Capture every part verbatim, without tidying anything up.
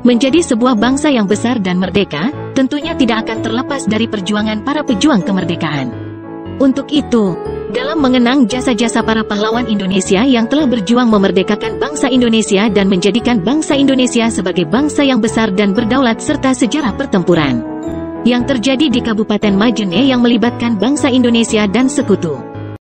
Menjadi sebuah bangsa yang besar dan merdeka, tentunya tidak akan terlepas dari perjuangan para pejuang kemerdekaan. Untuk itu, dalam mengenang jasa-jasa para pahlawan Indonesia yang telah berjuang memerdekakan bangsa Indonesia dan menjadikan bangsa Indonesia sebagai bangsa yang besar dan berdaulat serta sejarah pertempuran yang terjadi di Kabupaten Majene yang melibatkan bangsa Indonesia dan sekutu.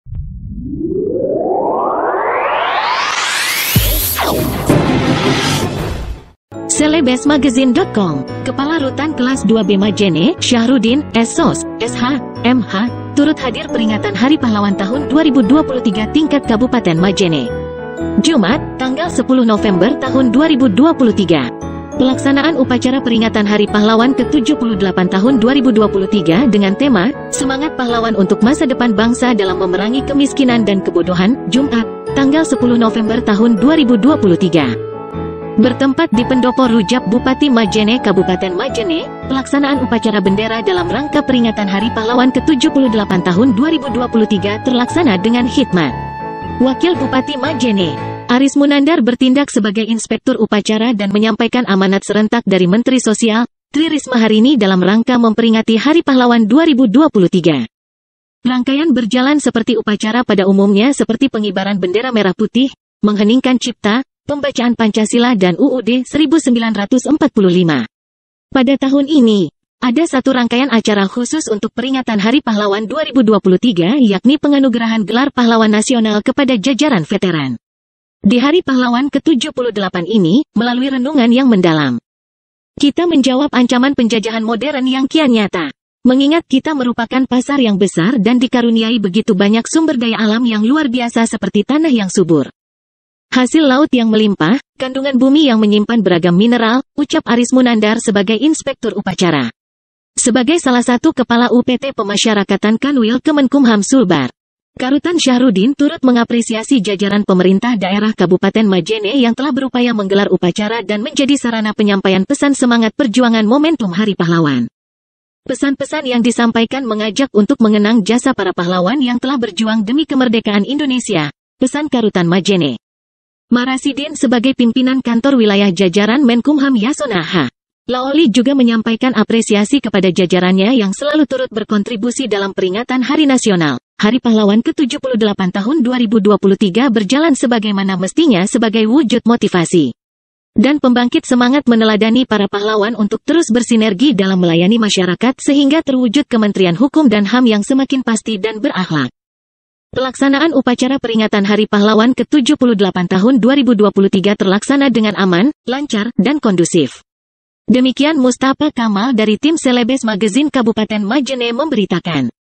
Selebes Magazine dot com, Kepala Rutan Kelas dua B Majene, Syahrudin, S O S, S H, M H, turut hadir peringatan Hari Pahlawan tahun dua ribu dua puluh tiga tingkat Kabupaten Majene. Jumat, tanggal sepuluh November tahun dua ribu dua puluh tiga. Pelaksanaan upacara peringatan Hari Pahlawan ke tujuh puluh delapan tahun dua ribu dua puluh tiga dengan tema, Semangat Pahlawan untuk Masa Depan Bangsa dalam Memerangi Kemiskinan dan Kebodohan, Jumat, tanggal sepuluh November tahun dua ribu dua puluh tiga. Bertempat di Pendopo Rujak Bupati Majene Kabupaten Majene, pelaksanaan upacara bendera dalam rangka peringatan Hari Pahlawan ke tujuh puluh delapan tahun dua ribu dua puluh tiga terlaksana dengan khidmat. Wakil Bupati Majene, Aris Munandar bertindak sebagai inspektur upacara dan menyampaikan amanat serentak dari Menteri Sosial, Tri Risma hari ini dalam rangka memperingati Hari Pahlawan dua ribu dua puluh tiga. Rangkaian berjalan seperti upacara pada umumnya seperti pengibaran bendera merah putih, mengheningkan cipta, pembacaan Pancasila dan U U D seribu sembilan ratus empat puluh lima. Pada tahun ini, ada satu rangkaian acara khusus untuk peringatan Hari Pahlawan dua ribu dua puluh tiga yakni penganugerahan gelar pahlawan nasional kepada jajaran veteran. Di Hari Pahlawan ke tujuh puluh delapan ini, melalui renungan yang mendalam, kita menjawab ancaman penjajahan modern yang kian nyata. Mengingat kita merupakan pasar yang besar dan dikaruniai begitu banyak sumber daya alam yang luar biasa seperti tanah yang subur, hasil laut yang melimpah, kandungan bumi yang menyimpan beragam mineral, ucap Aris Munandar sebagai inspektur upacara. Sebagai salah satu kepala U P T Pemasyarakatan Kanwil Kemenkumham Sulbar, Karutan Syahrudin turut mengapresiasi jajaran pemerintah daerah Kabupaten Majene yang telah berupaya menggelar upacara dan menjadi sarana penyampaian pesan semangat perjuangan momentum Hari Pahlawan. Pesan-pesan yang disampaikan mengajak untuk mengenang jasa para pahlawan yang telah berjuang demi kemerdekaan Indonesia, pesan Karutan Majene. Marasidin sebagai pimpinan kantor wilayah jajaran Menkumham Yasona H. Laoli juga menyampaikan apresiasi kepada jajarannya yang selalu turut berkontribusi dalam peringatan Hari Nasional. Hari Pahlawan ke tujuh puluh delapan tahun dua ribu dua puluh tiga berjalan sebagaimana mestinya sebagai wujud motivasi dan pembangkit semangat meneladani para pahlawan untuk terus bersinergi dalam melayani masyarakat sehingga terwujud Kementerian Hukum dan H A M yang semakin pasti dan berakhlak. Pelaksanaan upacara peringatan Hari Pahlawan ke tujuh puluh delapan tahun dua ribu dua puluh tiga terlaksana dengan aman, lancar, dan kondusif. Demikian Mustafa Kamal dari tim Selebes Magazine Kabupaten Majene memberitakan.